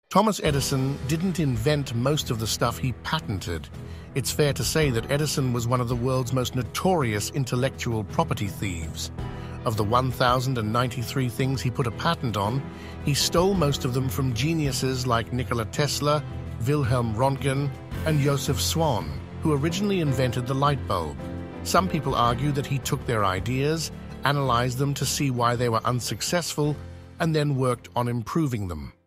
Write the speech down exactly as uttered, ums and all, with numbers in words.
Thomas Edison didn't invent most of the stuff he patented. It's fair to say that Edison was one of the world's most notorious intellectual property thieves. Of the one thousand ninety-three things he put a patent on, he stole most of them from geniuses like Nikola Tesla, Wilhelm Rontgen, and Joseph Swan, who originally invented the light bulb. Some people argue that he took their ideas, analyzed them to see why they were unsuccessful, and then worked on improving them.